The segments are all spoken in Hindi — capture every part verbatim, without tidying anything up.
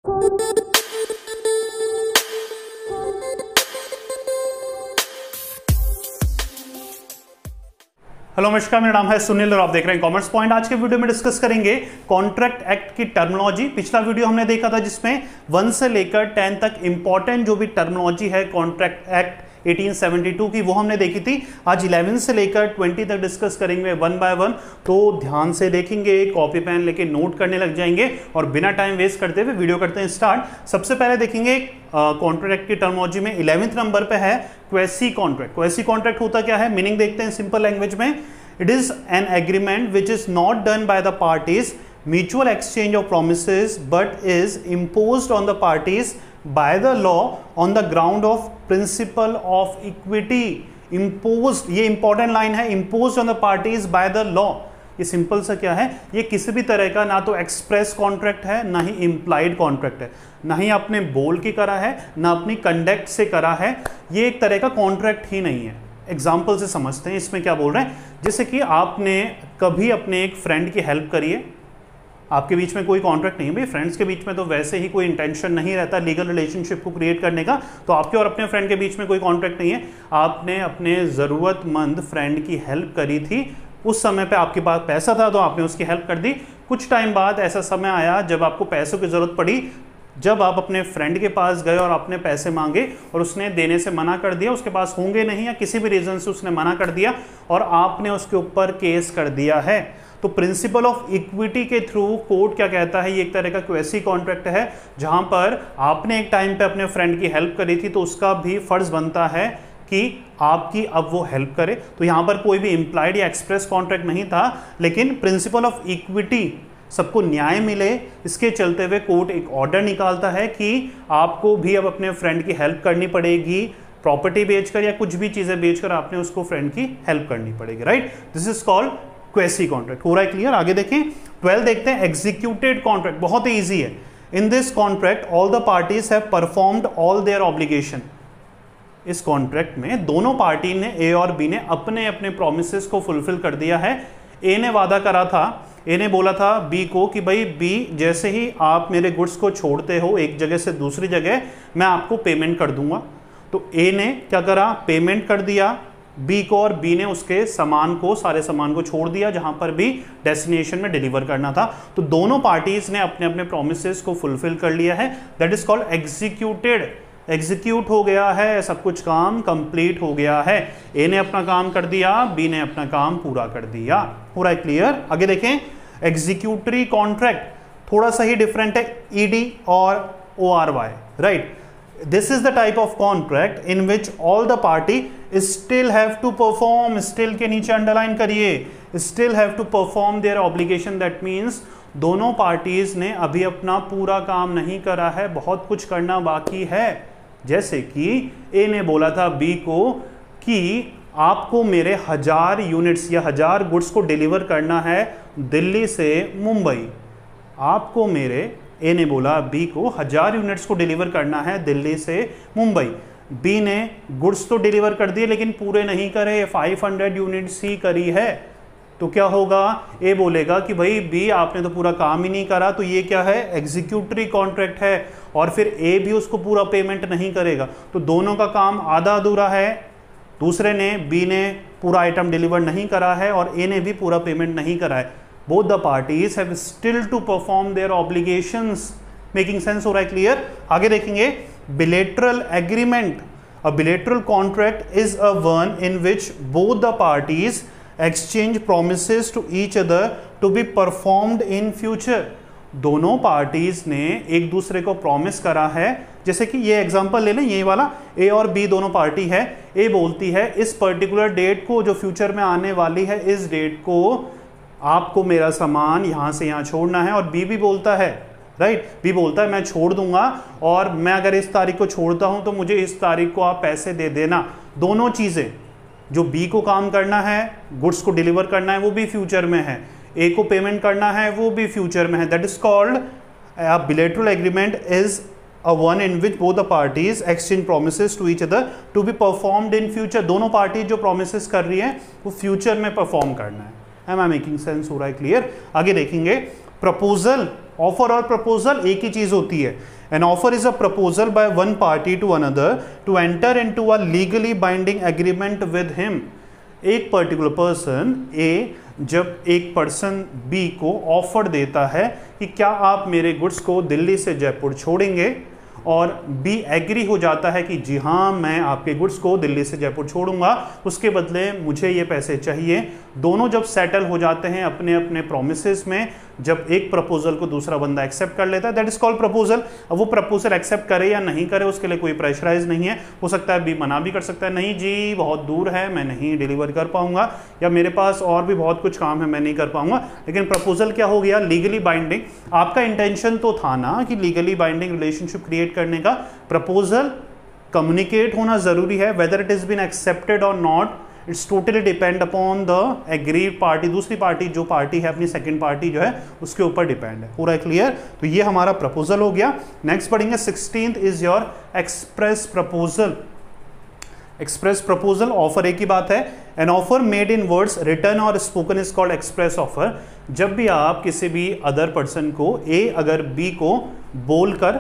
हेलो नमस्कार, मेरा नाम है सुनील और आप देख रहे हैं कॉमर्स पॉइंट। आज के वीडियो में डिस्कस करेंगे कॉन्ट्रैक्ट एक्ट की टर्मिनोलॉजी। पिछला वीडियो हमने देखा था जिसमें वन से लेकर टेन तक इंपॉर्टेंट जो भी टर्मिनोलॉजी है कॉन्ट्रैक्ट एक्ट अठारह सौ बहत्तर की वो हमने देखी थी। आज ग्यारह से लेकर बीस तक डिस्कस करेंगे वन बाय वन, तो ध्यान से देखेंगे, कॉपी पेन लेके नोट करने लग जाएंगे और बिना टाइम वेस्ट करते हुए वीडियो करते हैं स्टार्ट। सबसे पहले देखेंगे कॉन्ट्रैक्ट की टर्मिनोलॉजी में इलेवेंथ नंबर पे है क्वेसी कॉन्ट्रैक्ट। क्वेसी कॉन्ट्रैक्ट होता क्या है, मीनिंग देखते हैं सिंपल लैंग्वेज में। It is an agreement which is not done by the parties mutual exchange of promises but is imposed on the parties by the law on the ground of principle of equity. imposed, ये इंपॉर्टेंट लाइन है, imposed on the parties by the law। ये सिंपल सा क्या है, ये किसी भी तरह का ना तो एक्सप्रेस कॉन्ट्रैक्ट है ना ही इम्प्लाइड कॉन्ट्रैक्ट है, ना ही आपने बोल के करा है ना अपनी कंडक्ट से करा है। ये एक तरह का कॉन्ट्रैक्ट ही नहीं है। एग्जाम्पल से समझते हैं इसमें क्या बोल रहे हैं। जैसे कि आपने कभी अपने एक फ्रेंड की हेल्प करी है, आपके बीच में कोई कॉन्ट्रैक्ट नहीं है भाई, फ्रेंड्स के बीच में तो वैसे ही कोई इंटेंशन नहीं रहता लीगल रिलेशनशिप को क्रिएट करने का, तो आपके और अपने फ्रेंड के बीच में कोई कॉन्ट्रैक्ट नहीं है। आपने अपने ज़रूरतमंद फ्रेंड की हेल्प करी थी, उस समय पे आपके पास पैसा था तो आपने उसकी हेल्प कर दी। कुछ टाइम बाद ऐसा समय आया जब आपको पैसों की ज़रूरत पड़ी, जब आप अपने फ्रेंड के पास गए और आपने पैसे मांगे और उसने देने से मना कर दिया, उसके पास होंगे नहीं या किसी भी रीज़न से उसने मना कर दिया और आपने उसके ऊपर केस कर दिया है, तो प्रिंसिपल ऑफ इक्विटी के थ्रू कोर्ट क्या कहता है, ये एक तरह का क्वेसी कॉन्ट्रैक्ट है जहां पर आपने एक टाइम पे अपने फ्रेंड की हेल्प करी थी तो उसका भी फर्ज बनता है कि आपकी अब वो हेल्प करे। तो यहां पर कोई भी इंप्लाइड या एक्सप्रेस कॉन्ट्रैक्ट नहीं था, लेकिन प्रिंसिपल ऑफ इक्विटी, सबको न्याय मिले, इसके चलते हुए कोर्ट एक ऑर्डर निकालता है कि आपको भी अब अपने फ्रेंड की हेल्प करनी पड़ेगी, प्रॉपर्टी बेचकर या कुछ भी चीजें बेचकर आपने उसको फ्रेंड की हेल्प करनी पड़ेगी। Right, this is called quasi contract. हो रहा है क्लियर? आगे देखें, ट्वेल्व देखते हैं एग्जीक्यूटेड कॉन्ट्रैक्ट। बहुत ही ईजी है। In this contract all the parties have performed all their obligation. इस कॉन्ट्रैक्ट में दोनों पार्टी ने, ए और बी ने, अपने अपने प्रोमिसेस को फुलफिल कर दिया है। ए ने वादा करा था, ए ने बोला था बी को कि भाई बी, जैसे ही आप मेरे गुड्स को छोड़ते हो एक जगह से दूसरी जगह, मैं आपको पेमेंट कर दूंगा। तो ए ने क्या करा, पेमेंट कर दिया बी को, और बी ने उसके सामान को, सारे सामान को छोड़ दिया जहां पर भी डेस्टिनेशन में डिलीवर करना था। तो दोनों पार्टीज ने अपने अपने प्रोमिसेस को फुलफिल कर लिया है। That is called executed. Execute हो गया है, सब कुछ काम कंप्लीट हो गया है। ए ने अपना काम कर दिया, बी ने अपना काम पूरा कर दिया। पूरा है क्लियर? आगे देखें, एग्जीक्यूटरी कॉन्ट्रैक्ट थोड़ा सा ही डिफरेंट है, ईडी और O R Y. Right, this is the type of contract in which all the party still have to perform, still के नीचे अंडरलाइन करिए, still have to perform their obligation। that means दोनों पार्टीज ने अभी अपना पूरा काम नहीं करा है, बहुत कुछ करना बाकी है। जैसे कि ए ने बोला था बी को कि आपको मेरे हजार यूनिट्स या हजार गुड्स को डिलीवर करना है दिल्ली से मुंबई। आपको मेरे, ए ने बोला बी को, हजार यूनिट्स को डिलीवर करना है दिल्ली से मुंबई। बी ने गुड्स तो डिलीवर कर दिए लेकिन पूरे नहीं करे, पाँच सौ यूनिट्स ही करी है। तो क्या होगा, ए बोलेगा कि भाई बी आपने तो पूरा काम ही नहीं करा, तो ये क्या है, एग्जीक्यूटरी कॉन्ट्रैक्ट है, और फिर ए भी उसको पूरा पेमेंट नहीं करेगा, तो दोनों का काम आधा अधूरा है। दूसरे ने, बी ने पूरा आइटम डिलीवर नहीं करा है और ए ने भी पूरा पेमेंट नहीं करा है। Both the parties have still to perform their obligations। Making sense? हो रहा है क्लियर? आगे देखेंगे, bilateral agreement। A bilateral contract is a one in which both the parties exchange promises to each other to be performed in future। दोनों पार्टीज ने एक दूसरे को प्रॉमिस करा है। जैसे कि ये एग्जांपल ले लें, ये वाला, ए और बी दोनों पार्टी है। ए बोलती है इस पर्टिकुलर डेट को जो फ्यूचर में आने वाली है, इस डेट को आपको मेरा सामान यहाँ से यहाँ छोड़ना है, और बी भी बोलता है, राइट, बी बोलता है मैं छोड़ दूंगा, और मैं अगर इस तारीख को छोड़ता हूँ तो मुझे इस तारीख को आप पैसे दे देना। दोनों चीज़ें, जो बी को काम करना है, गुड्स को डिलीवर करना है, वो भी फ्यूचर में है, ए को पेमेंट करना है, वो भी फ्यूचर में है। That is called a bilateral agreement is a one in which both the parties exchange promises to each other to be performed in future। दोनों पार्टी जो promises कर रही है वो फ्यूचर में परफॉर्म करना है। Am I making sense? हो रहा है क्लियर? आगे देखेंगे, प्रपोजल, ऑफर और प्रपोजल एक ही चीज होती है। An offer is a proposal by one party to another to enter into a legally binding agreement with him. एक पर्टिकुलर पर्सन ए जब एक पर्सन बी को ऑफर देता है कि क्या आप मेरे गुड्स को दिल्ली से जयपुर छोड़ेंगे, और बी एग्री हो जाता है कि जी हाँ मैं आपके गुड्स को दिल्ली से जयपुर छोड़ूंगा, उसके बदले मुझे ये पैसे चाहिए। दोनों जब सेटल हो जाते हैं अपने अपने प्रोमिसेस में, जब एक प्रपोजल को दूसरा बंदा एक्सेप्ट कर लेता है, दैट इज कॉल्ड प्रपोजल। अब वो प्रपोजल एक्सेप्ट करे या नहीं करे उसके लिए कोई प्रेशराइज नहीं है। हो सकता है बी मना भी कर सकता है, नहीं जी बहुत दूर है मैं नहीं डिलीवर कर पाऊंगा, या मेरे पास और भी बहुत कुछ काम है मैं नहीं कर पाऊंगा। लेकिन प्रपोजल क्या हो गया, लीगली बाइंडिंग। आपका इंटेंशन तो था ना कि लीगली बाइंडिंग रिलेशनशिप क्रिएट करने का। प्रपोजल कम्युनिकेट होना जरूरी है, whether it is been accepted और नॉट, it's totally depend upon the agreed party. दूसरी पार्टी जो पार्टी है अपनी सेकंड पार्टी जो है उसके ऊपर डिपेंड है। पूरा क्लियर? तो ये हमारा प्रपोजल हो गया। नेक्स्ट पढ़ेंगे sixteenth is your express proposal. Express proposal, offer एक ही बात है। An offer made in words written और spoken is called express offer. जब भी आप किसी भी अदर पर्सन को, ए अगर बी को बोलकर,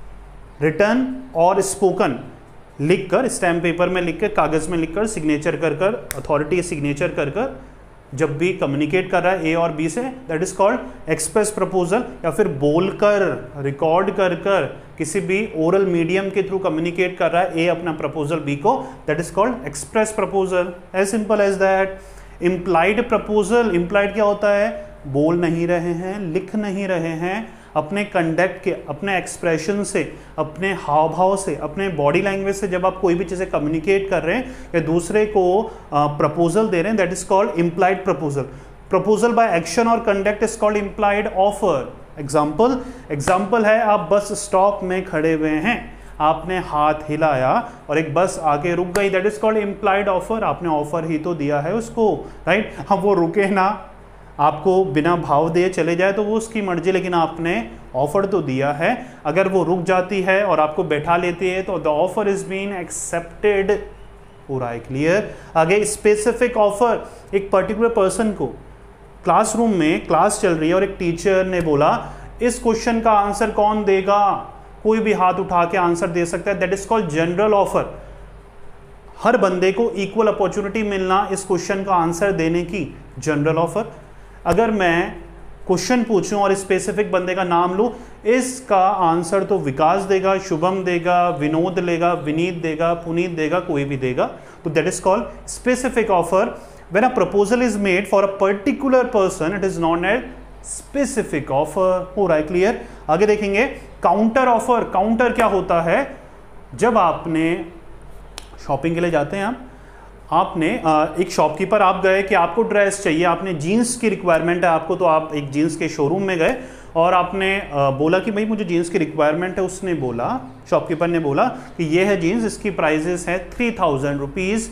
रिटन और स्पोकन लिखकर, स्टैम्प पेपर में लिखकर, कागज में लिखकर, सिग्नेचर कर कर, अथॉरिटी सिग्नेचर कर कर जब भी कम्युनिकेट कर रहा है ए और बी से, that is called express proposal. या फिर बोलकर, रिकॉर्ड कर कर, किसी भी ओरल मीडियम के थ्रू कम्युनिकेट कर रहा है ए अपना प्रपोजल बी को, that is called express proposal. As simple as that. Implied proposal, implied क्या होता है, बोल नहीं रहे हैं, लिख नहीं रहे हैं, अपने कंडक्ट के, अपने एक्सप्रेशन से, अपने हाव भाव से, अपने बॉडी लैंग्वेज से जब आप कोई भी चीज़ें कम्युनिकेट कर रहे हैं या दूसरे को प्रपोजल दे रहे हैं, that is called implied proposal. Proposal by action और conduct is called implied offer. Example example है, आप बस स्टॉप में खड़े हुए हैं, आपने हाथ हिलाया और एक बस आगे रुक गई, that is called implied offer. आपने ऑफर ही तो दिया है उसको, राइट। हम वो रुके ना, आपको बिना भाव दिए चले जाए तो वो उसकी मर्जी, लेकिन आपने ऑफर तो दिया है। अगर वो रुक जाती है और आपको बैठा लेती है तो the offer is been accepted. पूरा है क्लियर? आगे स्पेसिफिक ऑफर, एक पर्टिकुलर पर्सन को, क्लासरूम में क्लास चल रही है और एक टीचर ने बोला इस क्वेश्चन का आंसर कौन देगा, कोई भी हाथ उठा के आंसर दे सकता है, that is called general offer. हर बंदे को इक्वल अपॉर्चुनिटी मिलना इस क्वेश्चन का आंसर देने की, जनरल ऑफर। अगर मैं क्वेश्चन पूछूं और स्पेसिफिक बंदे का नाम लूं, इसका आंसर तो विकास देगा, शुभम देगा, विनोद लेगा, विनीत देगा, पुनीत देगा, कोई भी देगा, तो that is called specific offer. When a proposal is made for a particular person it is known as specific offer. हो रहा है क्लियर? आगे देखेंगे काउंटर ऑफर। काउंटर क्या होता है, जब आपने शॉपिंग के लिए जाते हैं आप आपने एक शॉपकीपर, आप गए कि आपको ड्रेस चाहिए, आपने जीन्स की रिक्वायरमेंट है आपको, तो आप एक जीन्स के शोरूम में गए और आपने बोला कि भाई मुझे जीन्स की रिक्वायरमेंट है। उसने बोला, शॉपकीपर ने बोला कि ये है जीन्स, इसकी प्राइजेस है थ्री थाउजेंड रुपीज़।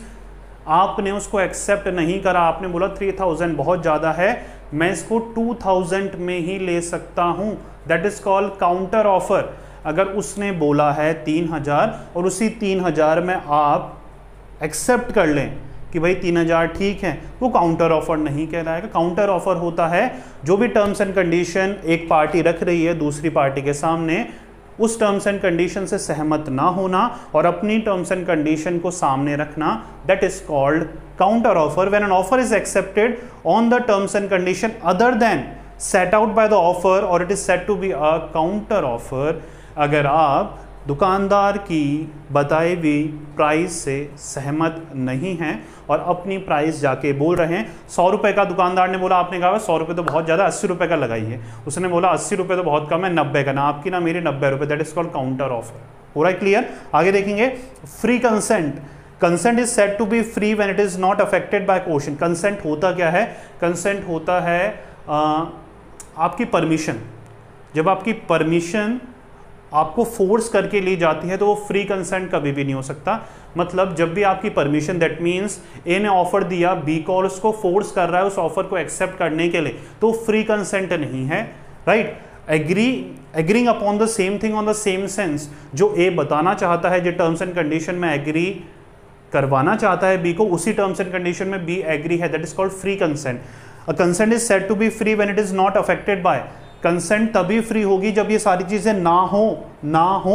आपने उसको एक्सेप्ट नहीं करा, आपने बोला थ्री थाउजेंड बहुत ज़्यादा है, मैं इसको टू थाउजेंड में ही ले सकता हूँ, that is called counter offer. अगर उसने बोला है तीन हज़ार और उसी तीन हज़ार में आप एक्सेप्ट कर लें कि भाई तीन हज़ार ठीक है, वो काउंटर ऑफर नहीं कहलाएगा। काउंटर ऑफर होता है जो भी टर्म्स एंड कंडीशन एक पार्टी रख रही है दूसरी पार्टी के सामने, उस टर्म्स एंड कंडीशन से सहमत ना होना और अपनी टर्म्स एंड कंडीशन को सामने रखना, that is called counter offer. When an offer is accepted on the terms and condition other than set out by the offer और it is said to be a counter offer. अगर आप दुकानदार की बताई हुई प्राइस से सहमत नहीं हैं और अपनी प्राइस जाके बोल रहे हैं, सौ रुपये का दुकानदार ने बोला, आपने कहा सौ रुपये तो बहुत ज़्यादा, अस्सी रुपये का लगाइए। उसने बोला अस्सी रुपये तो बहुत कम है, नब्बे का, ना आपकी ना मेरी, नब्बे रुपये, that is called counter offer. हो रहा है क्लियर? आगे देखेंगे free consent. Consent is said to be free when it is not affected by coercion. Consent होता क्या है? कंसेंट होता है आ, आपकी परमिशन। जब आपकी परमिशन आपको फोर्स करके ली जाती है तो वो फ्री कंसेंट कभी भी नहीं हो सकता। मतलब जब भी आपकी परमिशन, दैट मीन्स ए ने ऑफर दिया बी को और उसको फोर्स कर रहा है उस ऑफर को एक्सेप्ट करने के लिए, तो फ्री कंसेंट नहीं है, right. Agree agreeing upon the same thing on the same sense, जो ए बताना चाहता है, जो टर्म्स एंड कंडीशन में एग्री करवाना चाहता है बी को, उसी टर्म्स एंड कंडीशन में बी एग्री है, that is called free consent. A consent is said to be free when it is not affected by. Consent तभी फ्री होगी जब ये सारी चीजें ना हो ना हो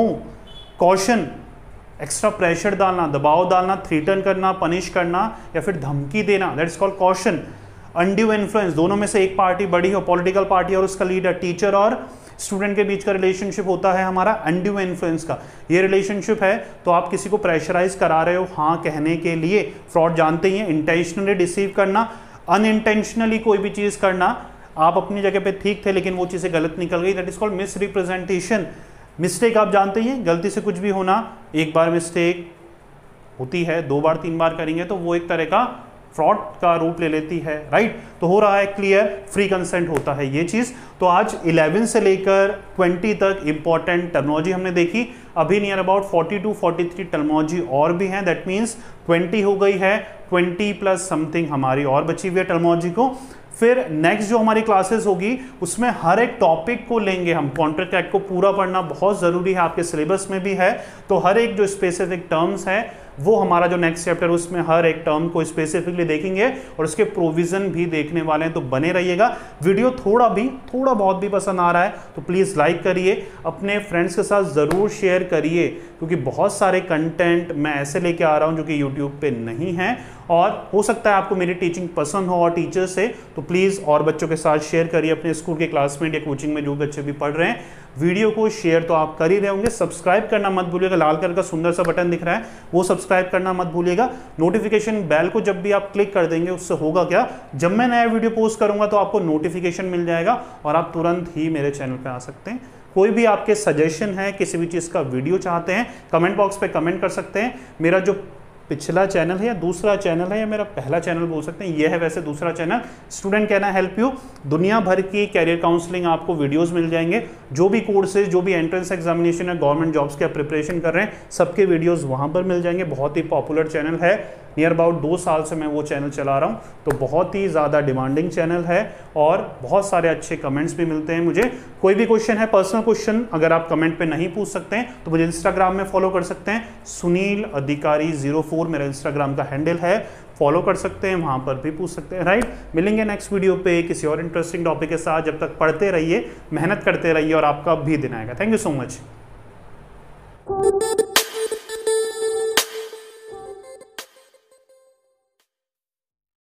कॉशन, एक्स्ट्रा प्रेशर डालना, दबाव डालना, थ्रीटन करना, पनिश करना या फिर धमकी देना, that is called coercion. Undue influence, दोनों में से एक पार्टी बड़ी हो, पॉलिटिकल पार्टी और उसका लीडर, टीचर और स्टूडेंट के बीच का रिलेशनशिप होता है हमारा अनड्यू इन्फ्लुएंस का। ये रिलेशनशिप है तो आप किसी को प्रेशराइज करा रहे हो हाँ कहने के लिए। फ्रॉड जानते ही हैं, इंटेंशनली डिसीव करना, अनइंटेंशनली कोई भी चीज करना, आप अपनी जगह पे ठीक थे लेकिन वो चीजें गलत निकल गई, that is called misrepresentation. Mistake आप जानते ही हैं, गलती से कुछ भी होना, एक बार मिस्टेक होती है, दो बार तीन बार करेंगे तो वो एक तरह का फ्रॉड का रूप ले लेती है, राइट। तो हो रहा है क्लियर, फ्री कंसेंट होता है ये चीज। तो आज इलेवन से लेकर ट्वेंटी तक इंपॉर्टेंट टर्मिनोलॉजी हमने देखी। अभी near about forty two forty three terminology और भी हैं, दैट मीन्स ट्वेंटी हो गई है, ट्वेंटी प्लस समथिंग हमारी और बची हुई है टर्मिनोलॉजी को। फिर नेक्स्ट जो हमारी क्लासेस होगी उसमें हर एक टॉपिक को लेंगे हम। कॉन्ट्रैक्ट एक्ट को पूरा पढ़ना बहुत जरूरी है, आपके सिलेबस में भी है, तो हर एक जो स्पेसिफिक टर्म्स है वो हमारा जो नेक्स्ट चैप्टर उसमें हर एक टर्म को स्पेसिफिकली देखेंगे और उसके प्रोविजन भी देखने वाले हैं। तो बने रहिएगा। वीडियो थोड़ा भी थोड़ा बहुत भी पसंद आ रहा है तो प्लीज़ लाइक करिए, अपने फ्रेंड्स के साथ ज़रूर शेयर करिए, क्योंकि बहुत सारे कंटेंट मैं ऐसे लेके आ रहा हूँ जो कि यूट्यूब पे नहीं है और हो सकता है आपको मेरी टीचिंग पसंद हो और टीचर से, तो प्लीज़ और बच्चों के साथ शेयर करिए, अपने स्कूल के क्लासमेट या कोचिंग में जो बच्चे भी पढ़ रहे हैं। वीडियो को शेयर तो आप कर ही रहे होंगे, सब्सक्राइब करना मत भूलिएगा, लाल कलर का सुंदर सा बटन दिख रहा है वो सब्सक्राइब करना मत भूलिएगा। नोटिफिकेशन बेल को जब भी आप क्लिक कर देंगे उससे होगा क्या, जब मैं नया वीडियो पोस्ट करूंगा तो आपको नोटिफिकेशन मिल जाएगा और आप तुरंत ही मेरे चैनल पर आ सकते हैं। कोई भी आपके सजेशन है, किसी भी चीज़ का वीडियो चाहते हैं, कमेंट बॉक्स पे कमेंट कर सकते हैं। मेरा जो पिछला चैनल है या दूसरा चैनल है या मेरा पहला चैनल बोल सकते हैं, यह है वैसे दूसरा चैनल, स्टूडेंट कहना हेल्प यू। दुनिया भर की कैरियर काउंसलिंग आपको वीडियोस मिल जाएंगे, जो भी कोर्सेज, जो भी एंट्रेंस एग्जामिनेशन है, गवर्नमेंट जॉब्स के आप प्रिपरेशन कर रहे हैं, सबके वीडियोस वहां पर मिल जाएंगे। बहुत ही पॉपुलर चैनल है, नियर अबाउट दो साल से मैं वो चैनल चला रहा हूँ, तो बहुत ही ज़्यादा डिमांडिंग चैनल है और बहुत सारे अच्छे कमेंट्स भी मिलते हैं मुझे। कोई भी क्वेश्चन है, पर्सनल क्वेश्चन, अगर आप कमेंट पे नहीं पूछ सकते हैं तो मुझे इंस्टाग्राम में फॉलो कर सकते हैं, सुनील अधिकारी जीरो फोर मेरा इंस्टाग्राम का हैंडल है, फॉलो कर सकते हैं, वहाँ पर भी पूछ सकते हैं, राइट। मिलेंगे नेक्स्ट वीडियो पे किसी और इंटरेस्टिंग टॉपिक के साथ। जब तक पढ़ते रहिए, मेहनत करते रहिए और आपका भी दिन आएगा। Thank you so much.